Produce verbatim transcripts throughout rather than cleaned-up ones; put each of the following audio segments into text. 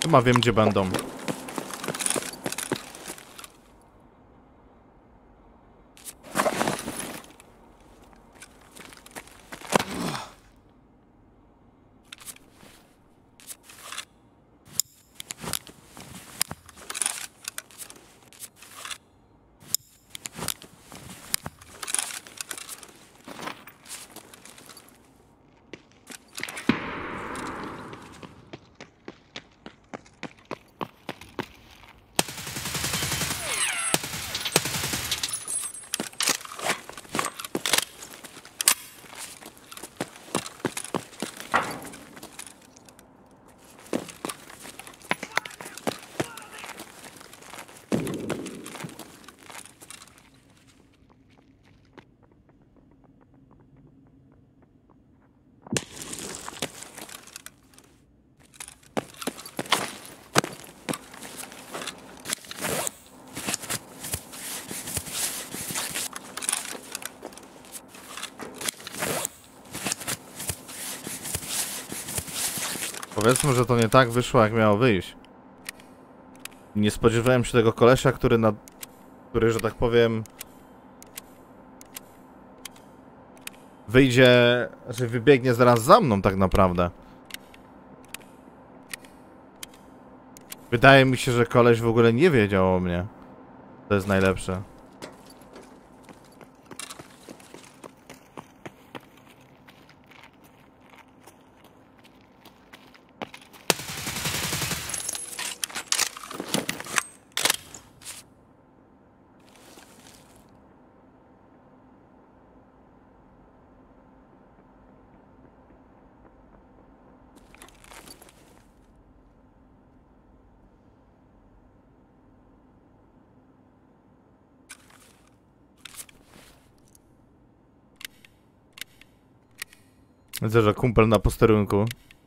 Chyba wiem, gdzie będą. Powiedzmy, że to nie tak wyszło, jak miało wyjść. Nie spodziewałem się tego kolesia, który na... który, że tak powiem... wyjdzie... że wybiegnie zaraz za mną tak naprawdę. Wydaje mi się, że koleś w ogóle nie wiedział o mnie. To jest najlepsze. Widzę, że kumpel na posterunku.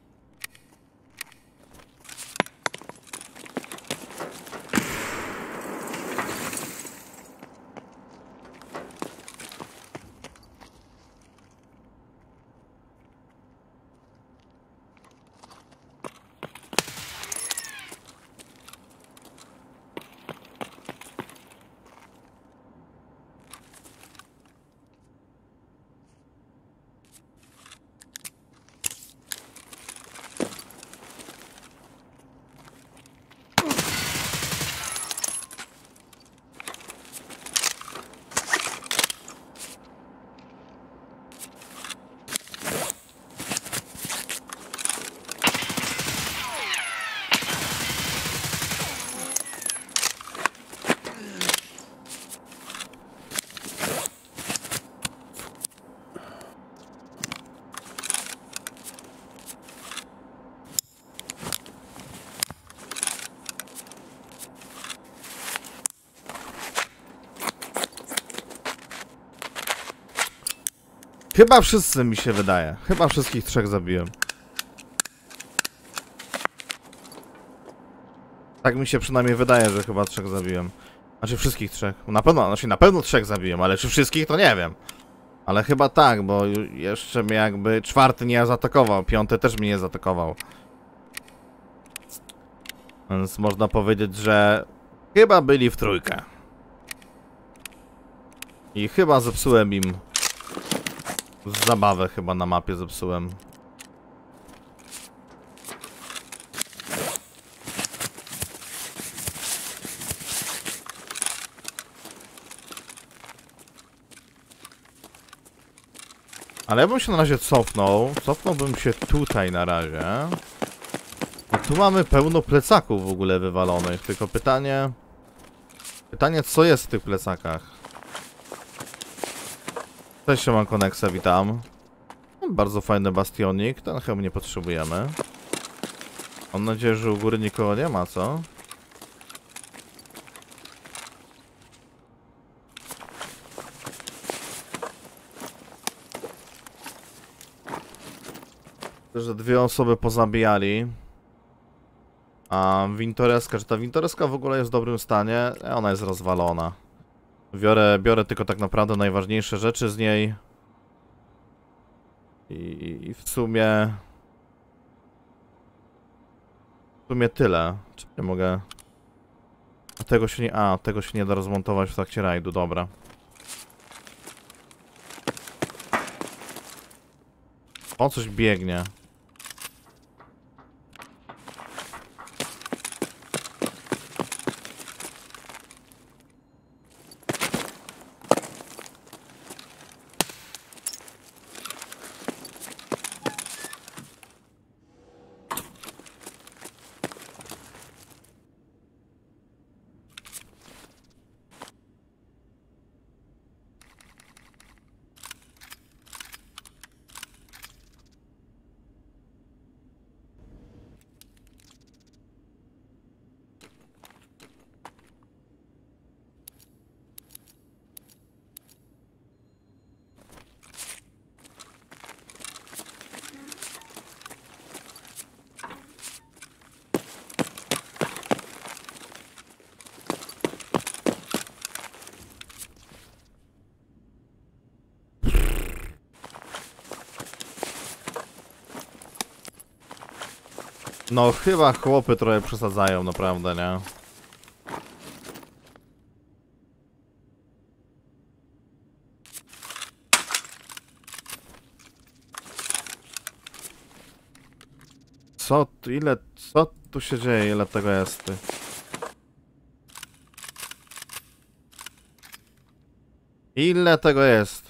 Chyba wszyscy, mi się wydaje. Chyba wszystkich trzech zabiłem. Tak mi się przynajmniej wydaje, że chyba trzech zabiłem. Znaczy wszystkich trzech. Na pewno, znaczy na pewno trzech zabiłem, ale czy wszystkich to nie wiem. Ale chyba tak, bo jeszcze mnie jakby czwarty nie zaatakował, piąty też mnie nie zaatakował. Więc można powiedzieć, że chyba byli w trójkę. I chyba zepsułem im zabawę, chyba na mapie zepsułem. Ale ja bym się na razie cofnął. Cofnąłbym się tutaj na razie. A tu mamy pełno plecaków w ogóle wywalonych. Tylko pytanie... Pytanie, co jest w tych plecakach? Cześć, mam Koneksa, witam. Bardzo fajny bastionik. Ten chyba nie potrzebujemy. Mam nadzieję, że u góry nikogo nie ma, co? Że dwie osoby pozabijali. A Wintoreska, czy ta Wintoreska w ogóle jest w dobrym stanie? Ona jest rozwalona. Biorę, biorę tylko tak naprawdę najważniejsze rzeczy z niej. I, i w sumie... W sumie tyle. Czy nie mogę... A tego się nie... A, tego się nie da rozmontować w trakcie rajdu, dobra. O, coś biegnie. No chyba chłopy trochę przesadzają, naprawdę, nie? Co tu, ile, co tu się dzieje, ile tego jest, ty? Ile tego jest?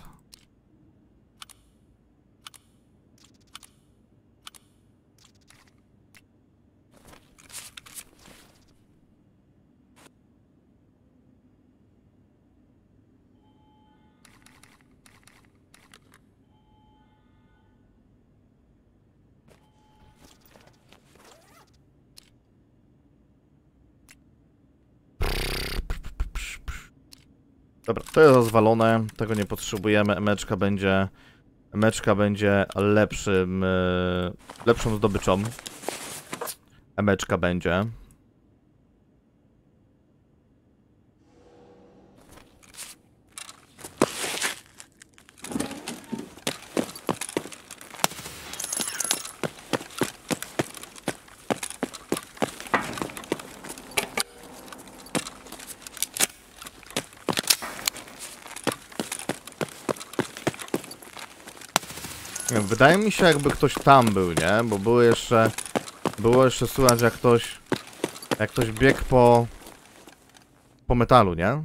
Dobra, to jest rozwalone, tego nie potrzebujemy, emeczka będzie... Emeczka będzie lepszym... Yy, lepszą zdobyczą. Emeczka będzie. Wydaje mi się, jakby ktoś tam był, nie? Bo było jeszcze... Było jeszcze słychać, jak ktoś... Jak ktoś biegł po... Po metalu, nie?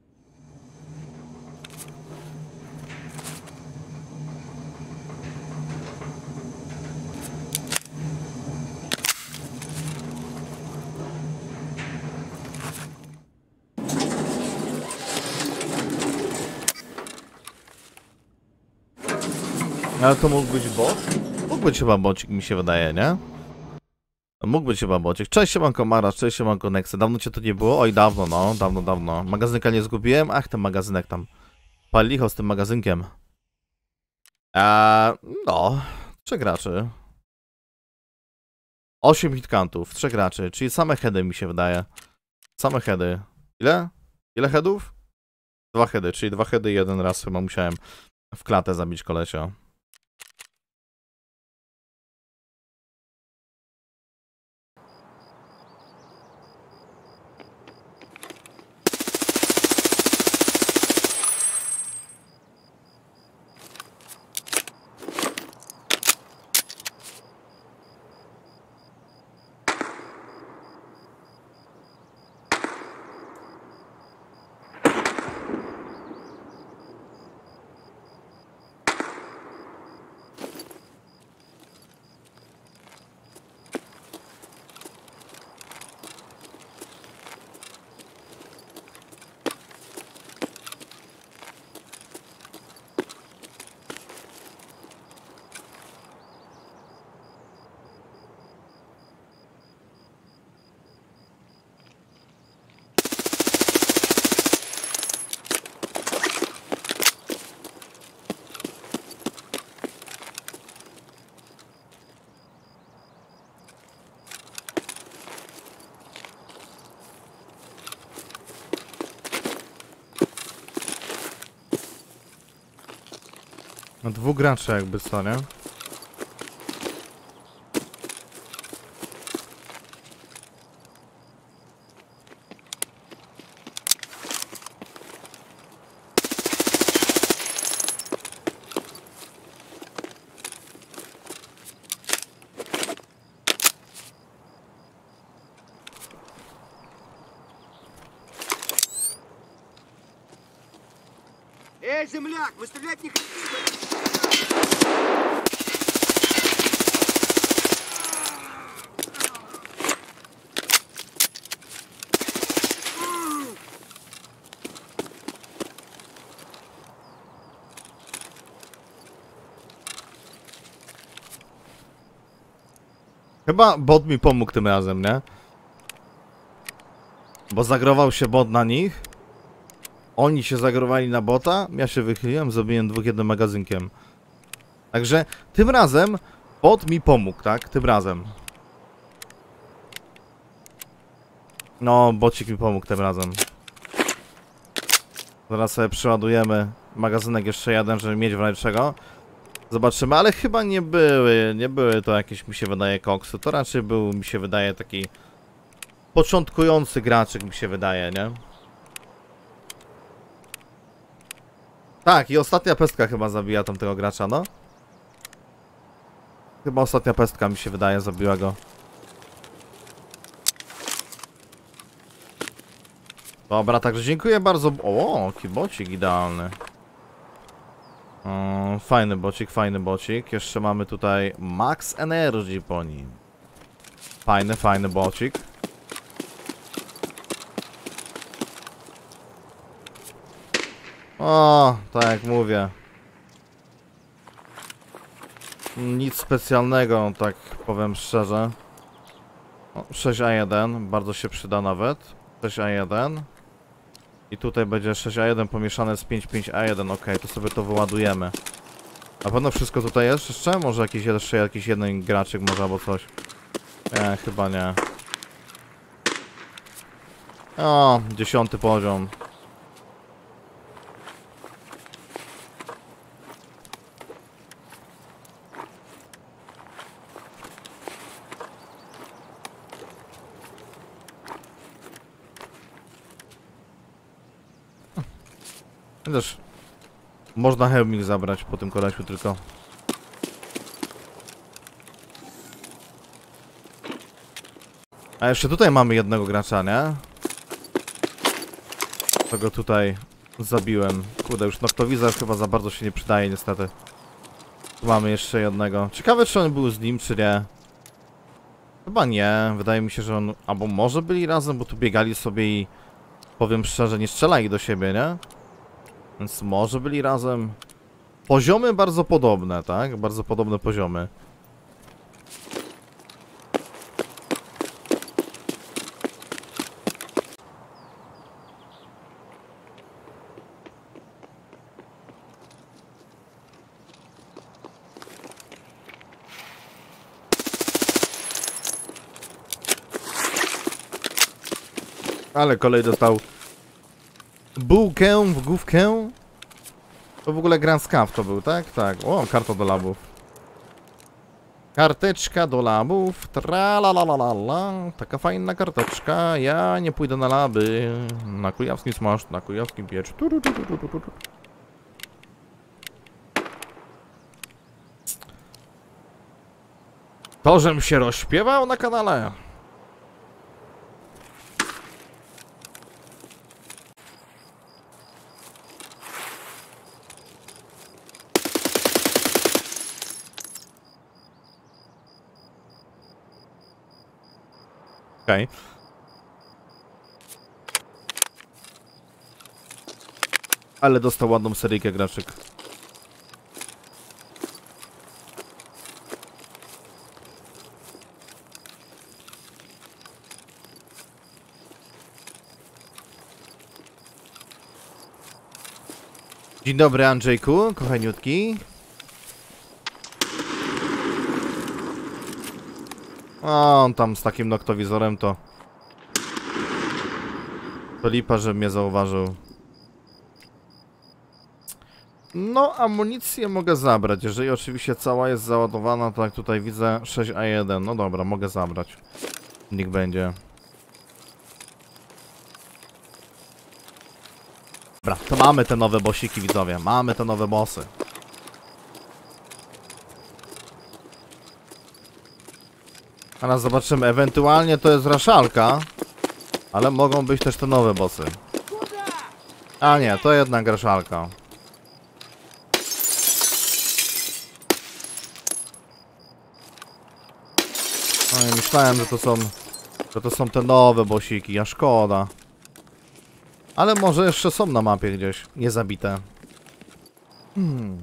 Ale to mógł być bot? Mógł być chyba bocik, mi się wydaje, nie? Mógł być chyba bocik. Cześć, siemanko Mara, cześć, siemanko Nexe. Dawno cię tu nie było? Oj, dawno, no. Dawno, dawno. Magazynka nie zgubiłem? Ach, ten magazynek tam. Pal licho z tym magazynkiem. Eee, no. Trzech graczy. Osiem hitkantów. Trzech graczy. Czyli same heady mi się wydaje. Same heady. Ile? Ile headów? Dwa heady, czyli dwa heady i jeden raz chyba musiałem w klatę zabić kolesia. No dwóch graczy jakby co, nie? Эй, земляк, мы стрелять не хотим. Chyba bot mi pomógł tym razem, nie? Bo zagrował się bot na nich. Oni się zagrowali na bota. Ja się wychyliłem, zrobiłem dwóch jednym magazynkiem. Także tym razem bot mi pomógł, tak? Tym razem. No, bocik mi pomógł tym razem. Zaraz sobie przeładujemy magazynek jeszcze jeden, żeby mieć w razie czego. Zobaczymy, ale chyba nie były, nie były to jakieś, mi się wydaje, koksy. To raczej był, mi się wydaje, taki początkujący graczek, mi się wydaje, nie? Tak, i ostatnia pestka chyba zabija tamtego gracza, no. Chyba ostatnia pestka, mi się wydaje, zabiła go. Dobra, także dziękuję bardzo. O, jaki bocik idealny. O, fajny bocik, fajny bocik. Jeszcze mamy tutaj Max Energy po nim. Fajny, fajny bocik. O, tak jak mówię. Nic specjalnego, tak powiem szczerze. O, sześć A jeden, bardzo się przyda nawet. sześć A jeden. I tutaj będzie sześć A jeden pomieszane z pięć pięć A jeden, ok, to sobie to wyładujemy. Na pewno wszystko tutaj jest jeszcze? Może jakiś jeszcze jakiś jeden graczyk może albo coś? Nie, chyba nie. O, dziesiąty poziom. Też można hełmik zabrać po tym kolesiu tylko. A jeszcze tutaj mamy jednego gracza, nie? Tego tutaj zabiłem. Kurde, już noktowizor chyba za bardzo się nie przydaje niestety. Tu mamy jeszcze jednego. Ciekawe, czy on był z nim, czy nie. Chyba nie. Wydaje mi się, że on... Albo może byli razem, bo tu biegali sobie i... Powiem szczerze, nie strzelali do siebie, nie? Więc może byli razem. Poziomy bardzo podobne, tak? Bardzo podobne poziomy. Ale kolej dostał bułkę w główkę. To w ogóle Grand Scav to był, tak? Tak. O, karta do labów. Karteczka do labów. Tralalalala. Taka fajna karteczka. Ja nie pójdę na laby. Na kujawski smaż, na kujawskim piecz. To, żem się rozśpiewał na kanale. Okay. Ale dostał ładną seryjkę graczyk. Dzień dobry, Andrzejku, kochaniutki. A on tam z takim noktowizorem to... To lipa, że mnie zauważył. No, amunicję mogę zabrać, jeżeli oczywiście cała jest załadowana, to jak tutaj widzę sześć A jeden. No dobra, mogę zabrać. Niech będzie. Dobra, to mamy te nowe bossiki, widzowie. Mamy te nowe bossy. Teraz zobaczymy, ewentualnie to jest raszalka, ale mogą być też te nowe bossy. A nie, to jednak raszalka. No i myślałem, że to są... Że to są te nowe bossiki, a szkoda. Ale może jeszcze są na mapie gdzieś, niezabite. Hmm.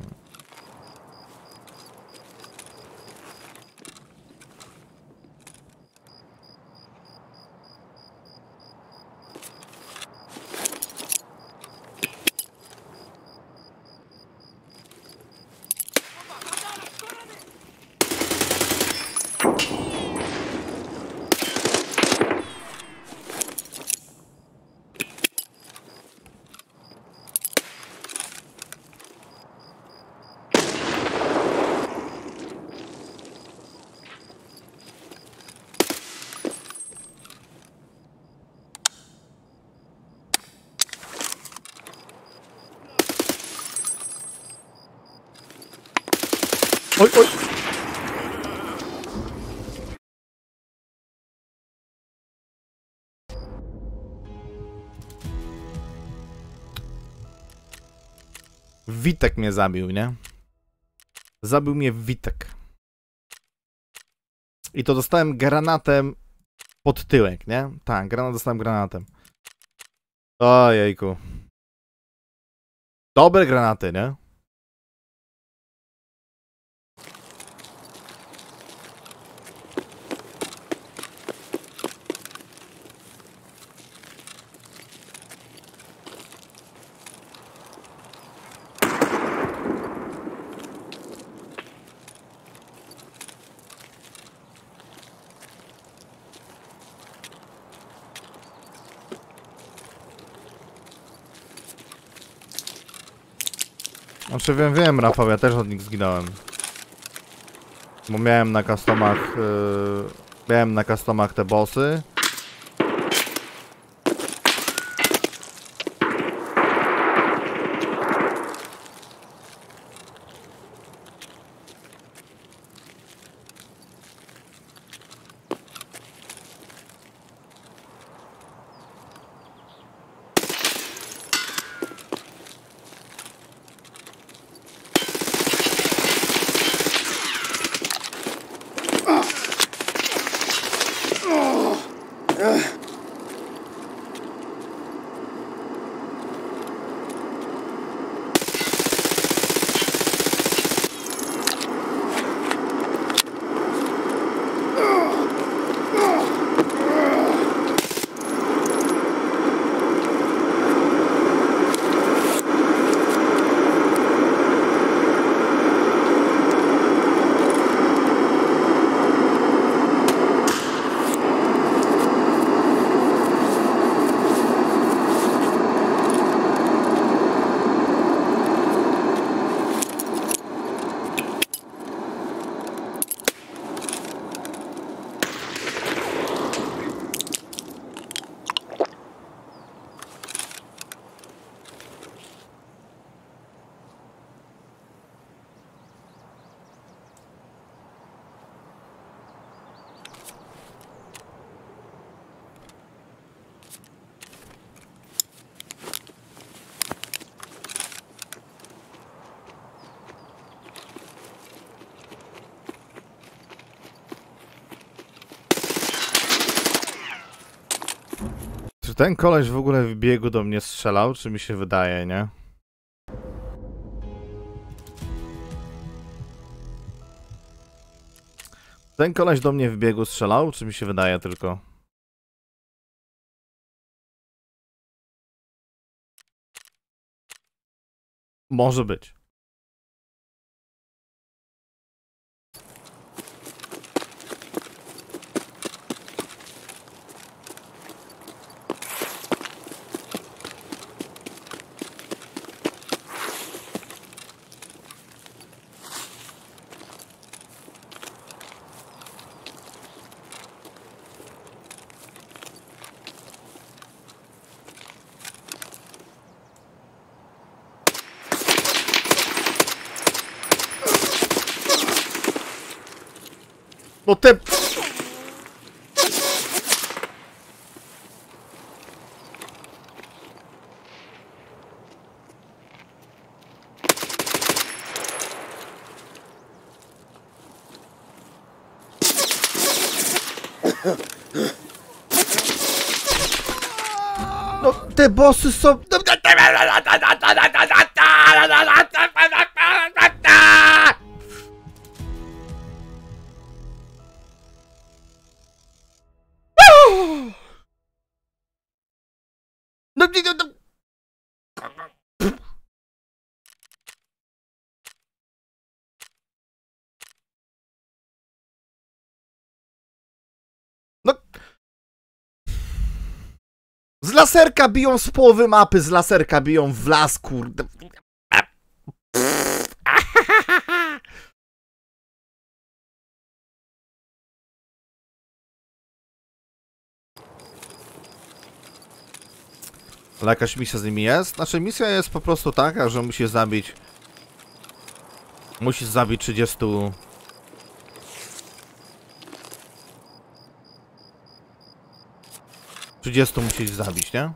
Oj, oj! Witek mnie zabił, nie? Zabił mnie Witek. I to dostałem granatem pod tyłek, nie? Tak, granat dostałem granatem. Ojejku. Dobre granaty, nie? Znaczy wiem, wiem, Rafał, ja też od nich zginąłem. Bo miałem na customach, yy, miałem na customach te bossy. Czy ten koleś w ogóle w biegu do mnie strzelał, czy mi się wydaje, nie? Ten koleś do mnie w biegu strzelał, czy mi się wydaje tylko? Może być. No te... No, te bossy są... No, no, no. No. Z laserka biją z połowy mapy, z laserka biją w las, kurde. Ale jakaś misja z nimi jest? Znaczy misja jest po prostu taka, że musisz zabić... Musisz zabić trzydziestu... trzydziestu musisz zabić, nie?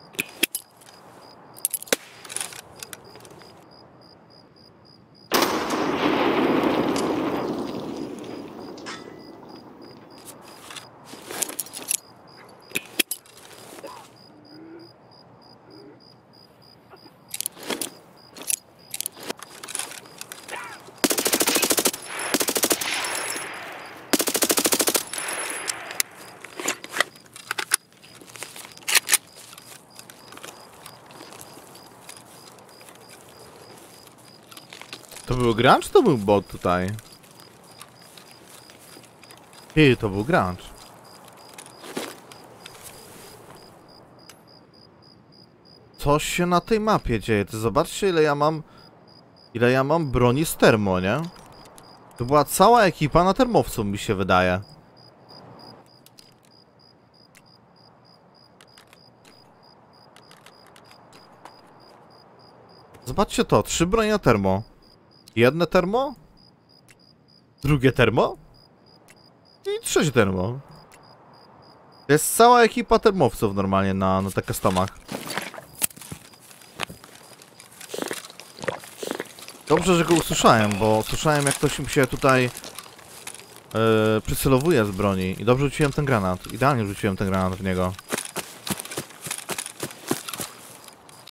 To był grunge, czy to był bot tutaj? Ty, to był grunge. Coś się na tej mapie dzieje. Ty zobaczcie, ile ja mam... Ile ja mam broni z termo, nie? To była cała ekipa na termowcu, mi się wydaje. Zobaczcie to, trzy bronie na termo. Jedne termo, drugie termo i trzecie termo. To jest cała ekipa termowców normalnie na, na tych customach. Dobrze, że go usłyszałem, bo słyszałem, jak ktoś mi się tutaj yy, przycelowuje z broni i dobrze rzuciłem ten granat. Idealnie rzuciłem ten granat w niego.